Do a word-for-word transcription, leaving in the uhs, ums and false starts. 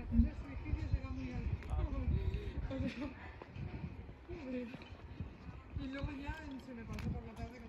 Ese suicidio será muy alto. O sea, pobre. Y luego ya se me pasó por la tarde